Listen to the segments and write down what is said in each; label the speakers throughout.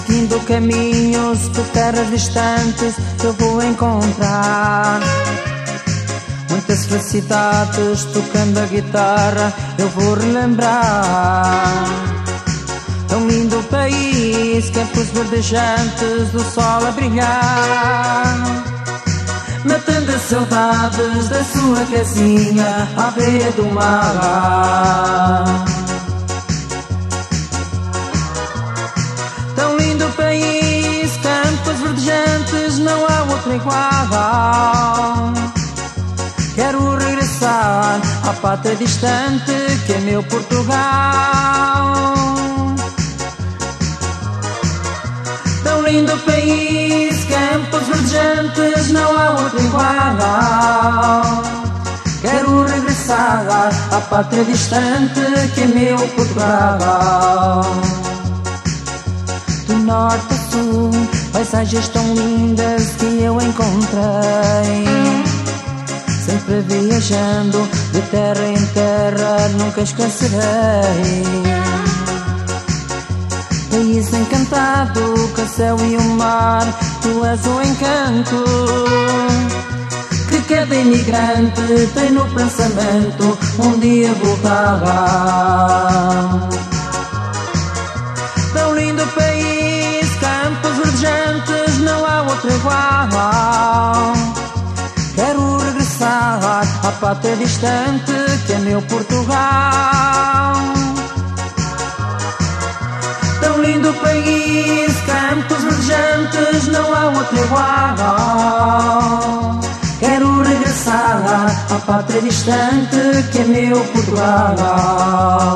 Speaker 1: Seguindo caminhos de terras distantes, eu vou encontrar muitas felicidades. Tocando a guitarra eu vou relembrar tão lindo país, campos verdejantes, do sol a brilhar, matando as saudades da sua casinha à beira do mar. Tão lindo país, campos verdejantes, não há outro igual. Quero regressar à pátria distante que é meu Portugal. Tão lindo país, campos verdejantes, não há outro igual. Quero regressar à pátria distante que é meu Portugal. Do norte a sul, paisagens tão lindas que eu encontrei, sempre viajando de terra em terra, nunca esquecerei. País encantado, com o céu e o mar, tu és o encanto que cada imigrante tem no pensamento, um dia voltar. Tão lindo país, campos verdejantes, não há outro igual. Quero regressar à pátria distante que é meu Portugal. Tão lindo país, campos verdejantes, não há outro igual. Quero regressar à pátria distante que é meu Portugal.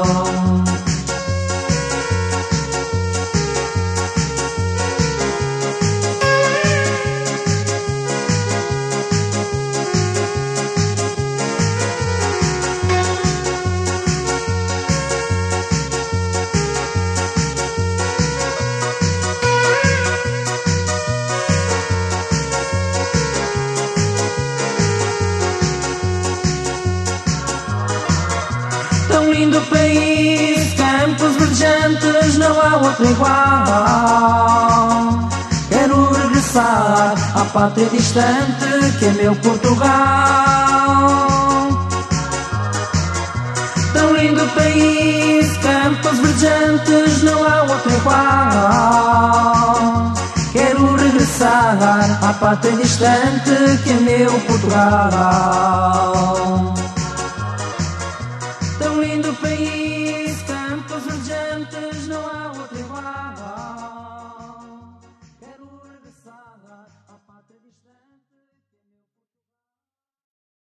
Speaker 1: Tão lindo país, campos verdejantes, não há outro igual. Quero regressar à pátria distante que é meu Portugal. Tão lindo país, campos verdejantes, não há outro igual. Quero regressar à pátria distante que é meu Portugal.